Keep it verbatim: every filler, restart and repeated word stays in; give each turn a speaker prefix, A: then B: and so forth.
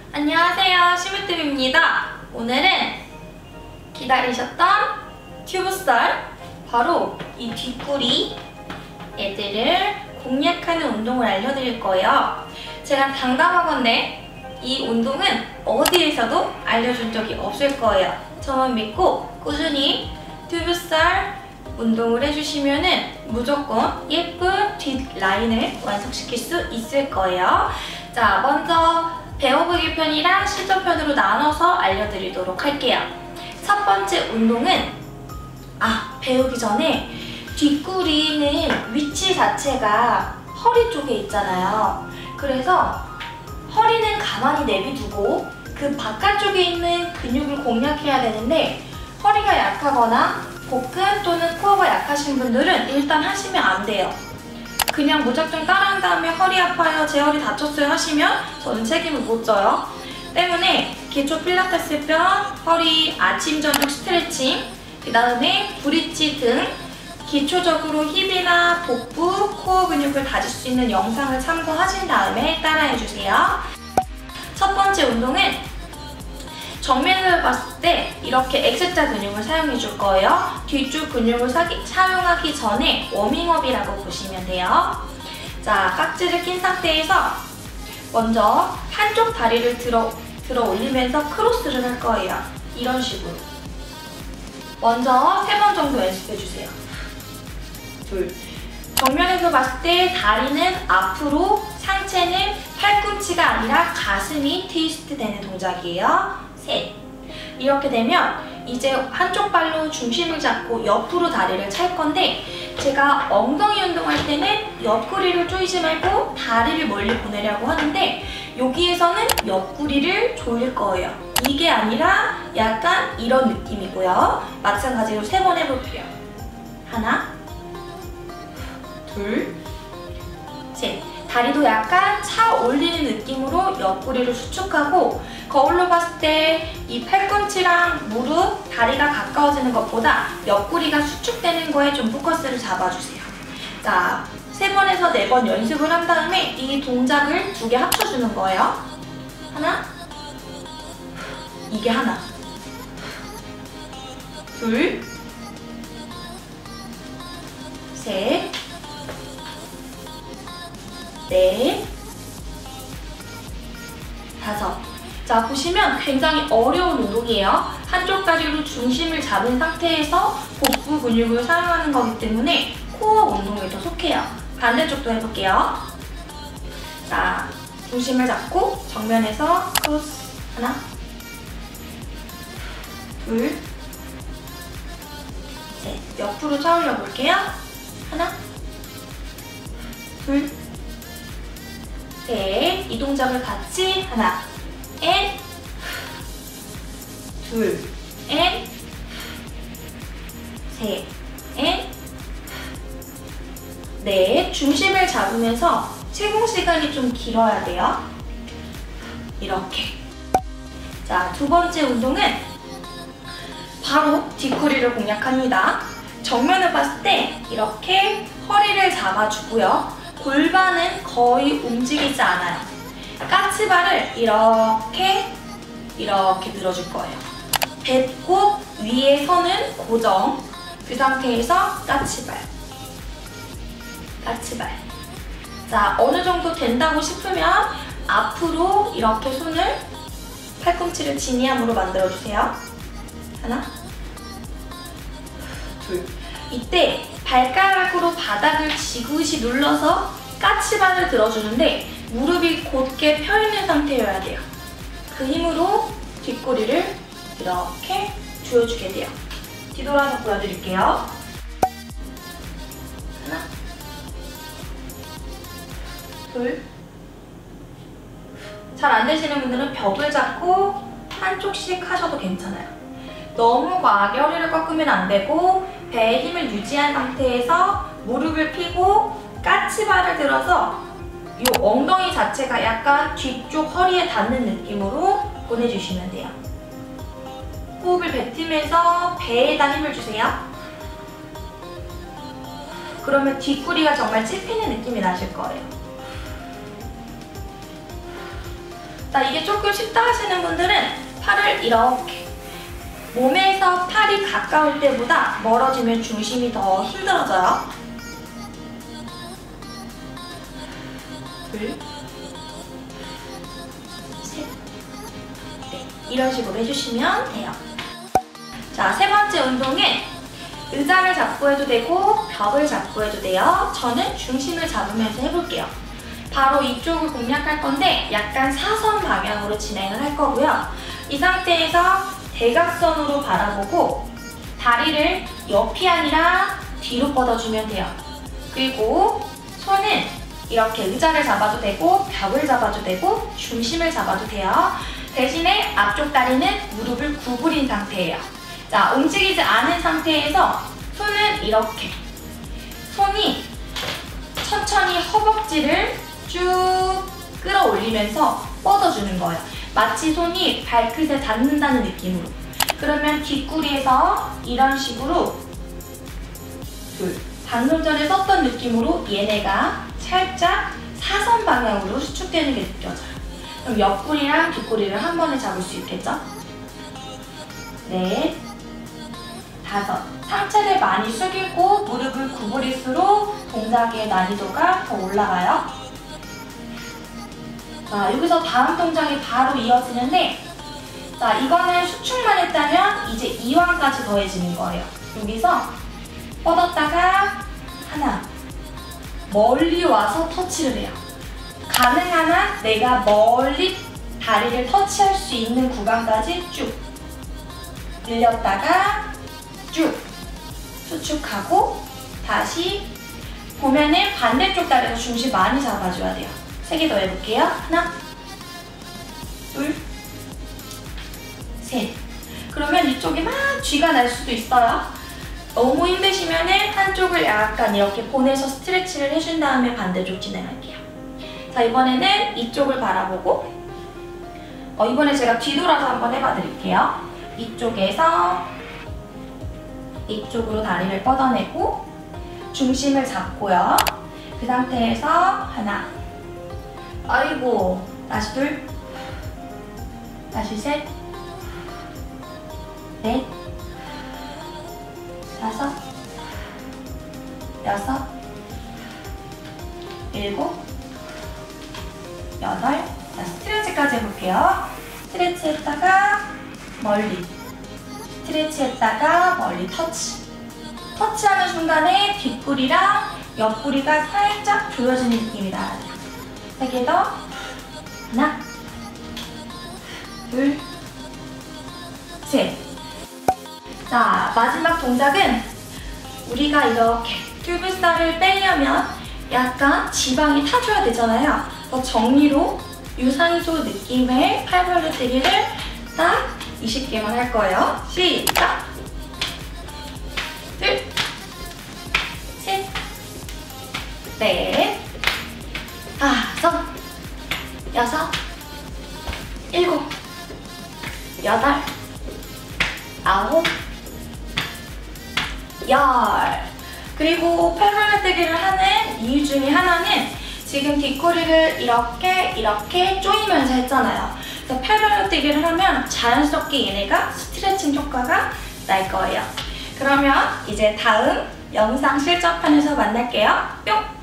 A: 안녕하세요, 시무뜸입니다. 오늘은 기다리셨던 튜브살, 바로 이 뒷구리 애들을 공략하는 운동을 알려드릴 거예요. 제가 당당하건대 이 운동은 어디에서도 알려준 적이 없을 거예요. 저만 믿고 꾸준히 튜브살 운동을 해주시면은 무조건 예쁜 뒷 라인을 완성시킬 수 있을 거예요. 자, 먼저 배워보기 편이랑 실전편으로 나눠서 알려드리도록 할게요. 첫 번째 운동은, 아, 배우기 전에 뒷구리는 위치 자체가 허리 쪽에 있잖아요. 그래서 허리는 가만히 내비두고 그 바깥쪽에 있는 근육을 공략해야 되는데, 허리가 약하거나 복근 또는 코어가 약하신 분들은 일단 하시면 안 돼요. 그냥 무작정 따라한 다음에 허리 아파요, 제 허리 다쳤어요 하시면 저는 책임을 못 져요. 때문에 기초 필라테스 편, 허리 아침 저녁 스트레칭, 그 다음에 브릿지 등 기초적으로 힙이나 복부, 코어 근육을 다질 수 있는 영상을 참고하신 다음에 따라해주세요. 첫 번째 운동은 정면으로 봤을 때 이렇게 X자 근육을 사용해 줄 거예요. 뒤쪽 근육을 사기, 사용하기 전에 워밍업이라고 보시면 돼요. 자, 깍지를 낀 상태에서 먼저 한쪽 다리를 들어, 들어 올리면서 크로스를 할 거예요. 이런 식으로. 먼저 세 번 정도 연습해 주세요. 둘. 정면에서 봤을 때 다리는 앞으로, 상체는 팔꿈치가 아니라 가슴이 트위스트 되는 동작이에요. 셋. 이렇게 되면 이제 한쪽 발로 중심을 잡고 옆으로 다리를 찰 건데, 제가 엉덩이 운동할 때는 옆구리를 조이지 말고 다리를 멀리 보내려고 하는데, 여기에서는 옆구리를 조일 거예요. 이게 아니라 약간 이런 느낌이고요. 마찬가지로 세 번 해볼게요. 하나, 둘, 셋. 다리도 약간 차 올리는 느낌으로 옆구리를 수축하고, 거울로 봤을 때 이 팔꿈치랑 무릎, 다리가 가까워지는 것보다 옆구리가 수축되는 거에 좀 포커스를 잡아주세요. 자, 세 번에서 네 번 연습을 한 다음에 이 동작을 두 개 합쳐주는 거예요. 하나, 이게 하나, 둘, 셋, 넷, 다섯. 자, 보시면 굉장히 어려운 운동이에요. 한쪽 다리로 중심을 잡은 상태에서 복부 근육을 사용하는 거기 때문에 코어 운동에도 속해요. 반대쪽도 해볼게요. 자, 중심을 잡고 정면에서 크로스. 하나, 둘, 셋. 옆으로 차 올려 볼게요. 하나, 둘, 셋. 이 동작을 같이 하나, 앤, 둘, 앤, 셋, 앤, 넷. 중심을 잡으면서 채공 시간이 좀 길어야 돼요. 이렇게. 자, 두 번째 운동은 바로 뒷구리를 공략합니다. 정면을 봤을 때 이렇게 허리를 잡아주고요. 골반은 거의 움직이지 않아요. 까치발을 이렇게 이렇게 늘어줄 거예요. 배꼽 위에 선은 고정. 그 상태에서 까치발, 까치발. 자, 어느 정도 된다고 싶으면 앞으로 이렇게 손을, 팔꿈치를 지니함으로 만들어주세요. 하나, 둘. 이때 발가락으로 바닥을 지그시 눌러서 까치발을 들어주는데, 무릎이 곧게 펴있는 상태여야 돼요. 그 힘으로 뒷구리를 이렇게 조여주게 돼요. 뒤돌아서 보여드릴게요. 하나, 둘. 잘 안 되시는 분들은 벽을 잡고 한쪽씩 하셔도 괜찮아요. 너무 과하게 허리를 꺾으면 안 되고, 배에 힘을 유지한 상태에서 무릎을 펴고 까치발을 들어서 이 엉덩이 자체가 약간 뒤쪽 허리에 닿는 느낌으로 보내주시면 돼요. 호흡을 뱉으면서 배에다 힘을 주세요. 그러면 뒷구리가 정말 찝히는 느낌이 나실 거예요. 자, 이게 조금 쉽다 하시는 분들은 팔을 이렇게 몸에서 팔이 가까울 때보다 멀어지면 중심이 더 힘들어져요. 둘, 셋, 넷. 이런 식으로 해주시면 돼요. 자, 세 번째 운동은 의자를 잡고 해도 되고 벽을 잡고 해도 돼요. 저는 중심을 잡으면서 해볼게요. 바로 이쪽을 공략할 건데 약간 사선 방향으로 진행을 할 거고요. 이 상태에서 대각선으로 바라보고 다리를 옆이 아니라 뒤로 뻗어주면 돼요. 그리고 손은 이렇게 의자를 잡아도 되고 벽을 잡아도 되고 중심을 잡아도 돼요. 대신에 앞쪽 다리는 무릎을 구부린 상태예요. 자, 움직이지 않은 상태에서 손은 이렇게 손이 천천히 허벅지를 쭉 끌어올리면서 뻗어주는 거예요. 마치 손이 발끝에 닿는다는 느낌으로. 그러면 뒷구리에서 이런 식으로 둘, 방금 전에 썼던 느낌으로 얘네가 살짝 사선 방향으로 수축되는 게 느껴져요. 그럼 옆구리랑 뒷구리를 한 번에 잡을 수 있겠죠? 넷, 다섯. 상체를 많이 숙이고 무릎을 구부릴수록 동작의 난이도가 더 올라가요. 자, 여기서 다음 동작이 바로 이어지는데, 자, 이거는 수축만 했다면 이제 이완까지 더해지는 거예요. 여기서 뻗었다가 하나, 멀리 와서 터치를 해요. 가능한 한 내가 멀리 다리를 터치할 수 있는 구간까지 쭉 늘렸다가 쭉 수축하고 다시 보면은 반대쪽 다리에서 중심 많이 잡아줘야 돼요. 세 개 더 해볼게요. 하나, 둘, 셋. 그러면 이쪽이 막 쥐가 날 수도 있어요. 너무 힘드시면은 한쪽을 약간 이렇게 보내서 스트레치를 해준 다음에 반대쪽 진행할게요. 자, 이번에는 이쪽을 바라보고 어, 이번에 제가 뒤돌아서 한번 해봐 드릴게요. 이쪽에서 이쪽으로 다리를 뻗어내고 중심을 잡고요. 그 상태에서 하나, 아이고, 다시 둘, 다시 셋, 넷, 다섯, 여섯, 일곱, 여덟. 자, 스트레치까지 해볼게요. 스트레치 했다가 멀리, 스트레치 했다가 멀리 터치. 터치하는 순간에 뒷구리랑 옆구리가 살짝 조여지는 느낌이 나요. 세 개 더. 하나, 둘, 셋. 자, 마지막 동작은 우리가 이렇게 튜브살을 빼려면 약간 지방이 타줘야 되잖아요. 더 정리로 유산소 느낌의 팔벌려 뛰기를 딱 이십 개만 할 거예요. 시작! 둘, 셋, 넷, 다섯, 여섯, 일곱, 여덟, 아홉, 열. 그리고 팔벌려뛰기를 하는 이유 중에 하나는 지금 뒷구리를 이렇게 이렇게 조이면서 했잖아요. 그래서 팔벌려뛰기를 하면 자연스럽게 얘네가 스트레칭 효과가 날 거예요. 그러면 이제 다음 영상 실전편에서 만날게요. 뿅!